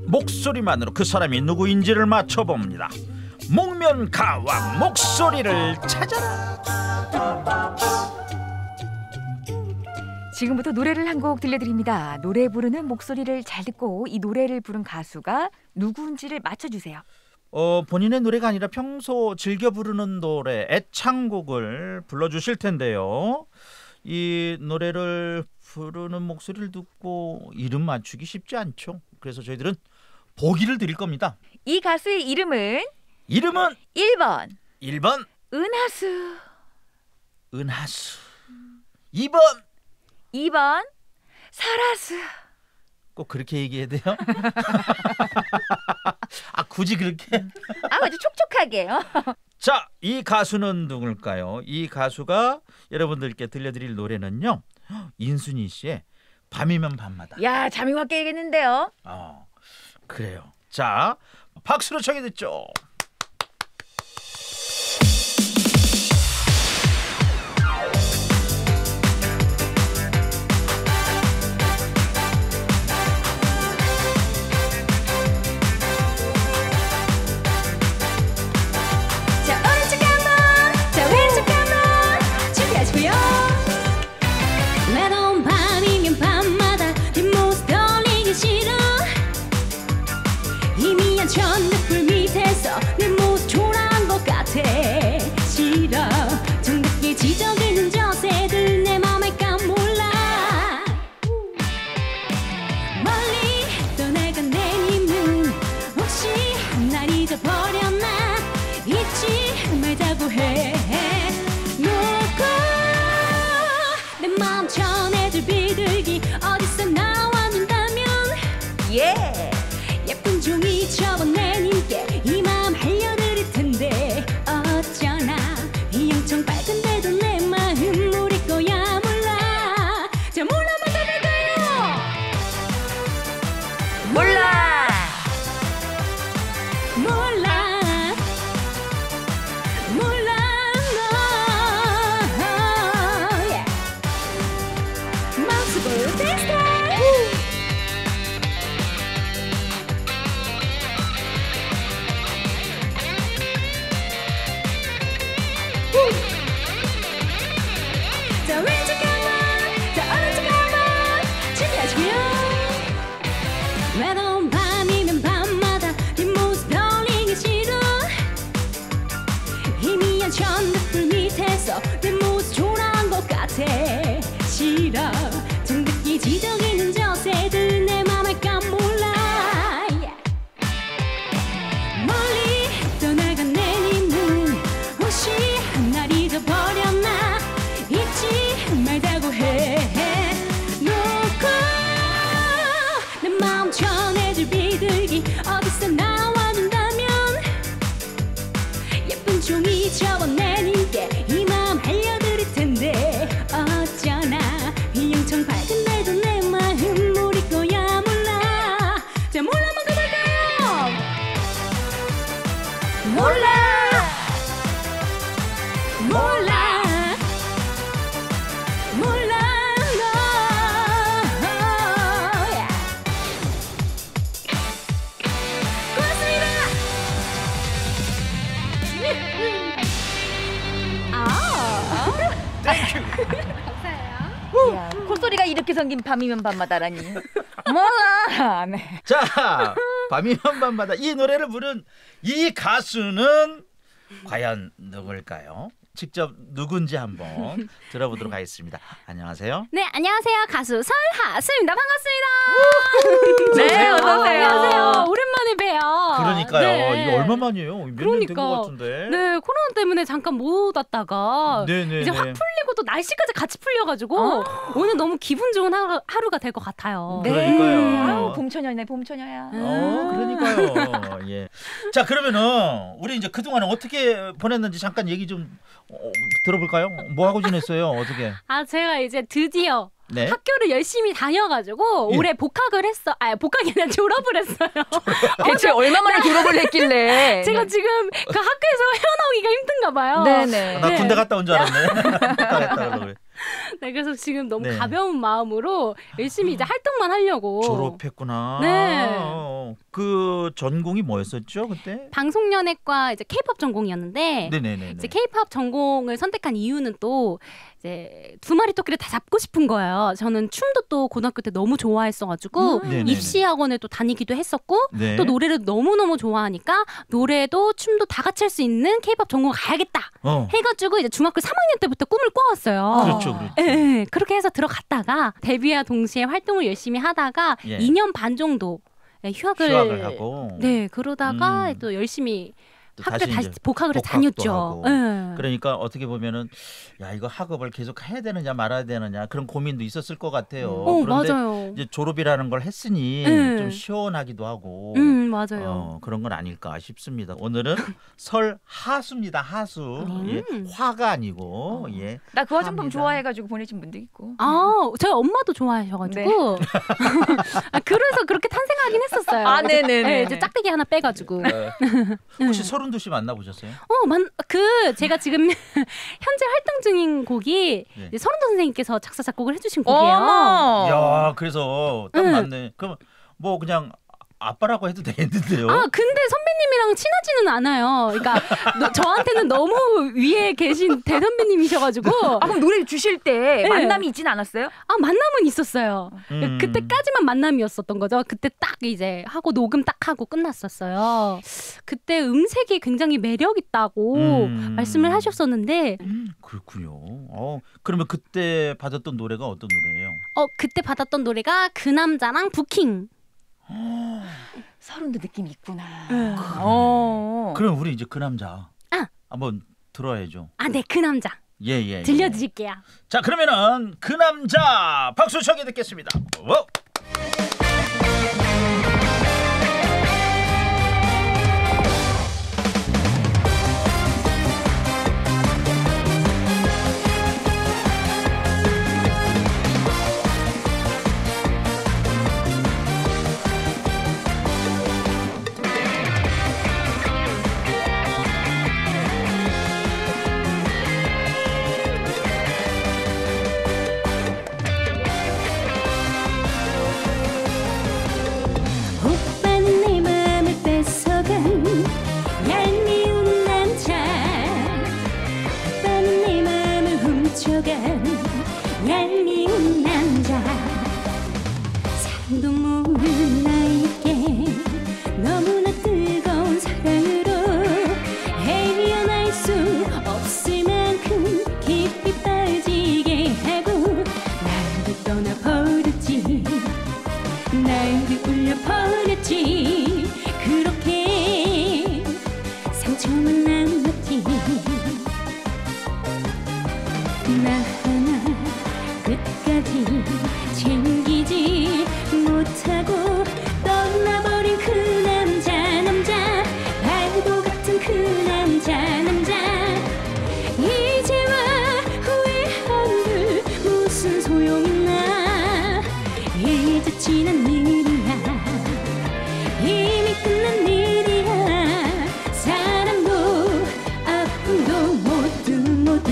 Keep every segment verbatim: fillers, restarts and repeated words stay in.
목소리만으로 그 사람이 누구인지를 맞춰봅니다. 목면가왕 목소리를 찾아라. 지금부터 노래를 한 곡 들려드립니다. 노래 부르는 목소리를 잘 듣고 이 노래를 부른 가수가 누구인지를 맞춰주세요. 어, 본인의 노래가 아니라 평소 즐겨 부르는 노래, 애창곡을 불러주실 텐데요. 이 노래를 부르는 목소리를 듣고 이름 맞추기 쉽지 않죠. 그래서 저희들은 보기를 드릴 겁니다. 이 가수의 이름은 이름은 일 번 일 번 은하수, 은하수, 이 번 이 번 설하수. 꼭 그렇게 얘기해야 돼요? 아, 굳이 그렇게? 아, 아주 촉촉하게요. 자, 이 가수는 누굴까요? 이 가수가 여러분들께 들려드릴 노래는요, 인순이 씨의 밤이면 밤마다. 야, 잠이 확 깨겠는데요. 어, 그래요. 자, 박수로 청해 듣죠. 천둥불 밑에서 내 모습 초라한 것 같아. 싫어. 정답게 지저귀는 저 새들 내 맘을 까몰라. 멀리 떠나간 내 힘은 혹시 날 잊어버렸나. 잊지 말자고 해 놓고 내 마음 전해줄 비둘기 어디서 나왔는다면 예. 예쁜 종이 접은 내 님께 이 마음 알려드릴 텐데 어쩌나 이 영청 밝은데도 내 마음 모를 거야 몰라. 자, 몰라만 답을까요? 몰라. 몰라. 몰라. No. Yeah. 마우스볼 텍스트. 자, 왼쪽 한번, 자, 오른쪽 한번 준비하시고요. 외로운 밤이면 밤마다 네 모습 떠올리기 싫어. 희미한 천둥불 밑에서 내 모습 초라한 것 같아. 싫어. 정듣기 지저귀는 저 새들 내 맘을 까몰라. Yeah. 멀리 떠나간 내 님은 혹시 날 잊어버렸나. 잊지 말자고 해 놓고 내 마음 전해줄 비둘기 어디서 나왔는다면 예쁜 종이 접은 내 님께 이 마음 알려드릴 텐데 어쩌나 이 영청 밝은데도 내 마음 모를 거야 몰라. 자, 몰라만 가볼까요? 몰라. 몰라. 몰라. No. Yeah. 고맙습니다. 아. 이야, 콧소리가 이렇게 생긴 밤이면 밤마다라니. 몰라. 네. 자, 밤이면 밤마다 이 노래를 부른 이 가수는 과연 누굴까요? 직접 누군지 한번 들어보도록 하겠습니다. 안녕하세요. 네, 안녕하세요. 가수 설하수입니다. 반갑습니다. 네, 어서 오세요. 안녕하세요. 오랜만에 봬요. 그러니까요. 네. 이게 얼마만이에요? 몇 년 된 그러니까. 것 같은데. 네, 코로나 때문에 잠깐 못 왔다가 네네. 이제 확 풀리고 또 날씨까지 같이 풀려가지고 아. 오늘 너무 기분 좋은 하루, 하루가 될 것 같아요. 네. 그러니까요. 아유, 봄처녀네, 봄처녀야. 어, 그러니까요. 예. 자, 그러면은 우리 이제 그동안은 어떻게 보냈는지 잠깐 얘기 좀 어, 들어볼까요? 뭐 하고 지냈어요? 어떻게? 아, 제가 이제 드디어 네. 학교를 열심히 다녀가지고 예. 올해 복학을 했어. 아, 복학이 아니라 졸업을 했어요. 대체 얼마 만에 졸업을 했길래? 제가 네. 지금 그 학교에서 헤어나오기가 힘든가 봐요. 네네. 나 네. 군대 갔다 온 줄 알았네. 갔다 갔다 그래. 네, 그래서 지금 너무 네. 가벼운 마음으로 열심히 이제 활동만 하려고. 졸업했구나. 네. 어, 그 전공이 뭐였었죠 그때? 방송연예과 이제 K-팝 전공이었는데 네네네. 이제 K-팝 전공을 선택한 이유는 또 이제 두 마리 토끼를 다 잡고 싶은 거예요. 저는 춤도 또 고등학교 때 너무 좋아했어가지고 음. 입시 학원에 또 다니기도 했었고 네. 또 노래를 너무 너무 좋아하니까 노래도 춤도 다 같이 할 수 있는 K-팝 전공 가야겠다 어. 해가지고 이제 중학교 삼 학년 때부터 꿈을 꿔왔어요. 그렇죠, 그렇죠. 예, 예, 그렇게 해서 들어갔다가 데뷔와 동시에 활동을 열심히 하다가 예. 이 년 반 정도 예, 휴학을, 휴학을 하고. 네 그러다가 음. 또 열심히 또 학교를 다시 이제 복학을 해서 복학도 다녔죠. 하고. 예. 그러니까 어떻게 보면은 야 이거 학업을 계속 해야 되느냐 말아야 되느냐 그런 고민도 있었을 것 같아요. 어 그런데 맞아요. 이제 졸업이라는 걸 했으니 네. 좀 시원하기도 하고 음 맞아요. 어, 그런 건 아닐까 싶습니다. 오늘은 설 하수입니다. 하수. 음. 예, 화가 아니고 어. 예. 나 그 화장품 합니다. 좋아해가지고 보내신 분도 있고. 아 저희 엄마도 좋아하셔가지고 아, 그래서 그렇게 탄생하긴 했었어요. 아, 네네네. 네, 이제 짝대기 하나 빼가지고. 어, 혹시 서른두 씨 만나보셨어요? 어, 만, 그 제가 지금 현재 활동 중인 곡이 네. 이제 서른도 선생님께서 작사 작곡을 해주신 곡이에요. 어머. 야 그래서 딱 응. 맞네. 그럼 뭐 그냥 아빠라고 해도 되겠는데요? 아 근데 선배님이랑 친하지는 않아요. 그러니까 너- 저한테는 너무 위에 계신 대선배님이셔가지고 아 그럼 노래 주실 때 네. 만남이 있진 않았어요? 아 만남은 있었어요. 음. 그때까지만 만남이었었던 거죠. 그때 딱 이제 하고 녹음 딱 하고 끝났었어요. 그때 음색이 굉장히 매력 있다고 음. 말씀을 하셨었는데 음, 그렇군요. 어, 그러면 그때 받았던 노래가 어떤 노래예요? 어 그때 받았던 노래가 그 남자랑 부킹. 서른도 느낌이 있구나. 네. 어. 그럼 우리 이제 그 남자 아. 한번 들어야죠. 아 네 그 남자 예, 예. 예. 들려드릴게요. 자, 그러면은 그 남자 박수 청해 듣겠습니다. 워! 오빠는 내 맘을 뺏어간 얄미운 남자 오빠는 내 맘을 훔쳐간 얄미운 남자 사랑도 모르는 나에게 너무나 뜨거운 사랑으로 헤어날 수 없을 만큼 깊이 빠지게 하고 나를 떠나버렸지 나를 울려버렸지 그렇게 상처만 남았지 나 하나 끝까지 챙기지 못하고 떠나버린 그 남자 남자 바보 같은 그 남자 남자 이제와 후회한들 무슨 소용있나 이제 지난 일이야 이미 끝난 일이야 사랑도 아픔도 모두 모두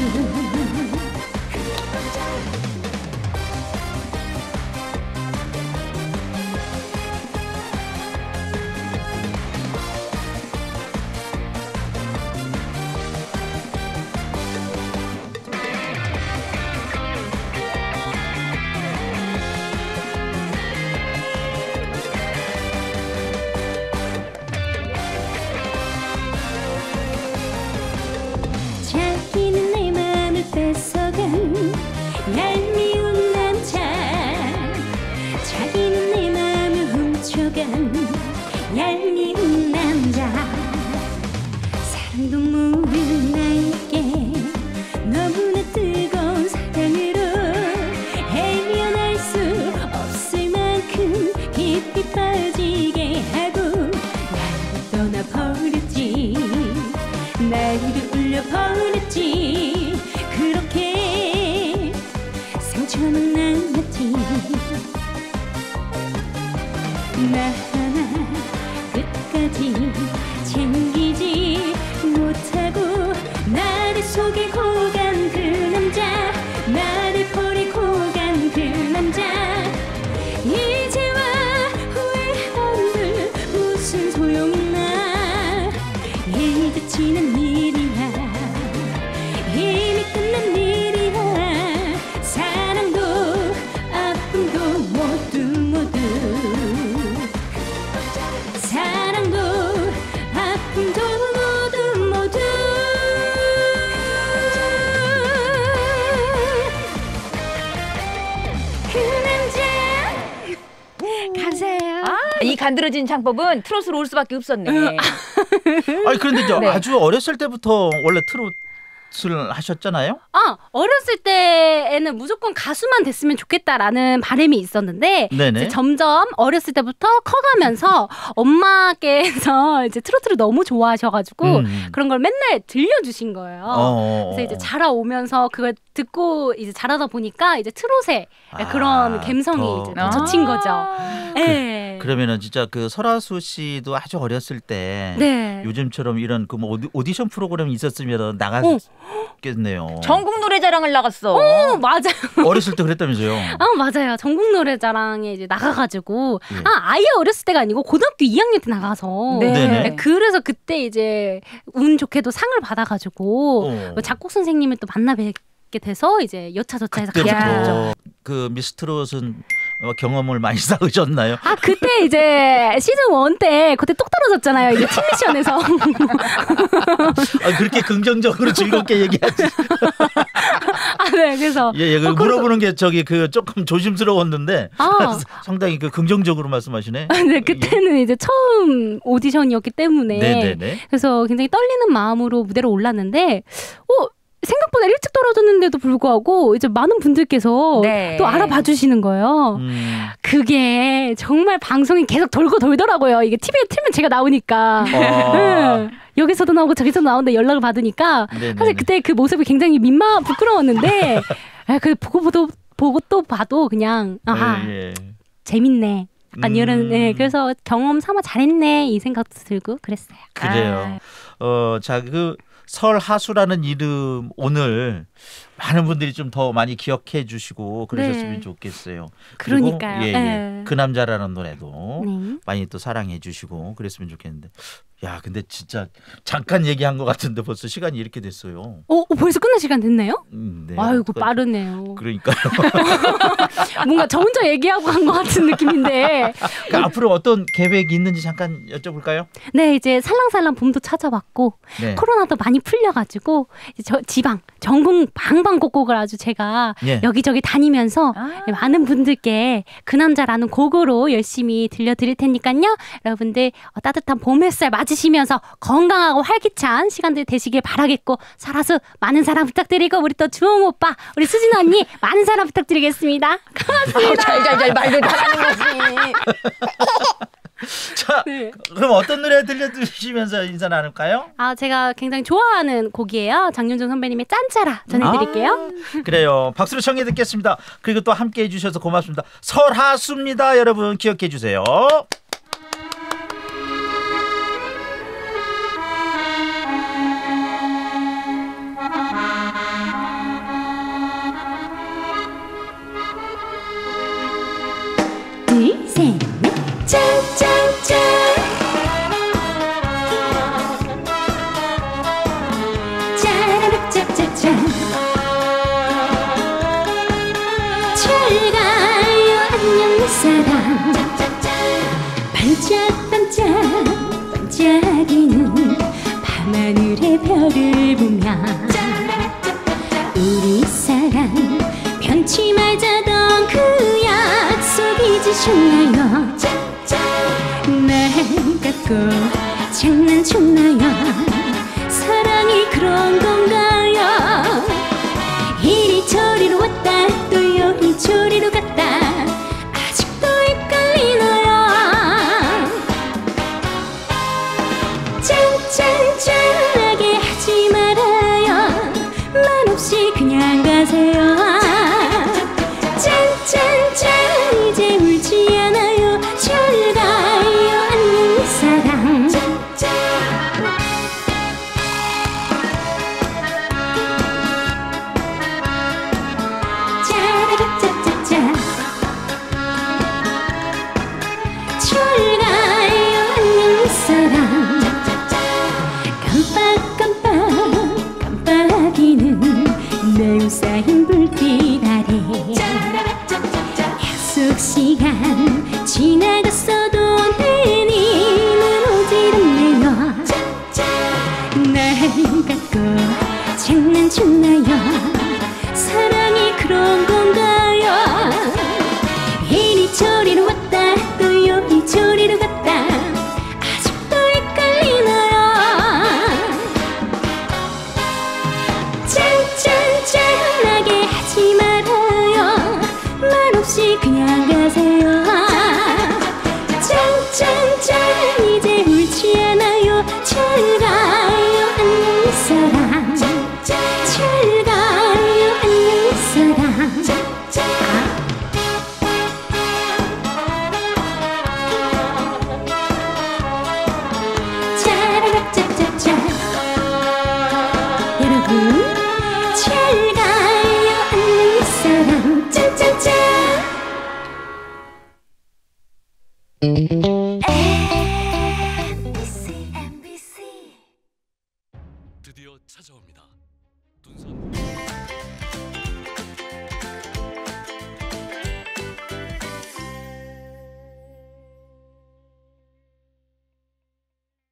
자기는 내 맘을 뺏어간 얄미운 남자 자기는 내 맘을 훔쳐간 얄미운 남자 사랑도 모르는 나에게 너무나 뜨거운 사랑으로 헤어날 수 없을 만큼 깊이 빠지게 하고 나를 떠나버렸지 나를 울려버렸지 그렇게 상처만 남았지 나 하나 끝까지 챙기지 못하고 나를 속이고 간 그 남자 나를 버리고 간 그 남자 이제와 후회한들 무슨 맞아요. 아, 이 간드러진 창법은 트롯으로 올 수밖에 없었네. 아니 그런데 저 네. 아주 어렸을 때부터 원래 트롯을 하셨잖아요. 아, 어렸을 때에는 무조건 가수만 됐으면 좋겠다라는 바람이 있었는데 네네. 이제 점점 어렸을 때부터 커가면서 엄마께서 이제 트로트를 너무 좋아하셔가지고 음. 그런 걸 맨날 들려주신 거예요. 어. 그래서 이제 자라오면서 그걸 듣고 이제 자라다 보니까 이제 트롯의 아, 그런 감성이 더. 이제 더 젖힌 거죠. 아. 네. 그러면은 진짜 그 설아수 씨도 아주 어렸을 때 네. 요즘처럼 이런 그 뭐 오디, 오디션 프로그램이 있었으면 나갔겠네요. 전국 노래자랑을 나갔어. 어, 맞아요. 어렸을 때 그랬다면서요. 아, 맞아요. 전국 노래자랑에 이제 나가가지고 예. 아, 아예 어렸을 때가 아니고 고등학교 이 학년 때 나가서 네. 네네. 네, 그래서 그때 이제 운 좋게도 상을 받아가지고 어. 작곡 선생님을 또 만나 뵙게 돼서 이제 여차저차해서 가게 됐죠. 그때부터 그 미스트롯은 어, 경험을 많이 쌓으셨나요? 아, 그때 이제 시즌 일 때 그때 똑 떨어졌잖아요. 이제 팀 미션에서. 아, 그렇게 긍정적으로 즐겁게 얘기하지. 아, 네. 그래서 예, 예, 그 어, 물어보는 게 저기 그 조금 조심스러웠는데 아. 상당히 그 긍정적으로 말씀하시네. 네, 그때는 이제 처음 오디션이었기 때문에 네네네. 그래서 굉장히 떨리는 마음으로 무대로 올랐는데 어 생각보다 일찍 떨어졌는데도 불구하고 이제 많은 분들께서 네. 또 알아봐 주시는 거예요. 음. 그게 정말 방송이 계속 돌고 돌더라고요. 이게 티비에 틀면 제가 나오니까. 어. 응. 여기서도 나오고 저기서도 나오는데 연락을 받으니까 네네네. 사실 그때 그 모습이 굉장히 민망 부끄러웠는데 아, 그 보고 보도 보고 또 봐도 그냥 아 예, 예. 재밌네. 약간 음. 이런 네, 그래서 경험 삼아 잘했네 이 생각도 들고 그랬어요. 그래요. 어, 자, 그 설하수라는 이름 오늘 많은 분들이 좀 더 많이 기억해 주시고 그러셨으면 네. 좋겠어요. 그리고 그러니까요. 예, 예. 네. 그 남자라는 노래도 네. 많이 또 사랑해 주시고 그랬으면 좋겠는데. 야, 근데 진짜 잠깐 얘기한 것 같은데 벌써 시간이 이렇게 됐어요. 어, 어, 벌써 끝날 시간 됐나요? 음, 네. 아이고 그- 빠르네요. 그러니까요. 뭔가 저 혼자 얘기하고 간 것 같은 느낌인데. 그 앞으로 어떤 계획이 있는지 잠깐 여쭤볼까요? 네, 이제 살랑살랑 봄도 찾아왔고 네. 코로나도 많이 풀려가지고 이제 저 지방 전국 방방곡곡을 아주 제가 예. 여기저기 다니면서 아. 많은 분들께 그 남자라는 곡으로 열심히 들려드릴 테니까요. 여러분들 어, 따뜻한 봄 햇살 맞으시면서 건강하고 활기찬 시간들 되시길 바라겠고 설아수 많은 사랑 부탁드리고 우리 또 주홍 오빠 우리 수진 언니 많은 사랑 부탁드리겠습니다. 잘잘잘 말도 잘하는 거지. 자, 네. 그럼 어떤 노래 들려주시면서 인사 나눌까요? 아, 제가 굉장히 좋아하는 곡이에요. 장윤정 선배님의 짠짜라 전해드릴게요. 아, 그래요. 박수로 청해 듣겠습니다. 그리고 또 함께 해주셔서 고맙습니다. 설하수입니다. 여러분 기억해 주세요. 둘, 셋, 넷, 짠짠짠. 짜라락 짭짭짠. 잘 가요 안녕 내 사랑. 반짝반짝 반짝이는 밤하늘의 별을 보며 우리 사랑 변치 말자던 그 약속 잊으셨나요? 날 갖고 장난쳤나요? 사랑이 그런 건가요? 이리저리로 왔다 또 여기저리로 갔다 아직도 헷갈리나요? 짠짠짠하게 하지 말아요. 말 없이 그냥 가세요. 짠짠짠 이제 울지 않아요. 잘 가요 안녕 내 사랑. 짜라라짜짜짜. 잘 가요 안녕 내 사랑. 깜빡깜빡 깜빡이는 매우 쌓인 불빛 아래 약속 시간 지나갔어도 내 님은 오질 않네요. 날 갖고 장난쳤나요? 사랑이 그런 건가요? 이리저리로 왔다 또 여기 짠짠 이제 울지 않아요. 잘 가요 안녕 사랑. 잘 가요 안녕 사랑. 짜라라짜짜짜. 여러분 잘 가요 안녕 사랑. 짠짠짠. 드디어 찾아옵니다. 둔선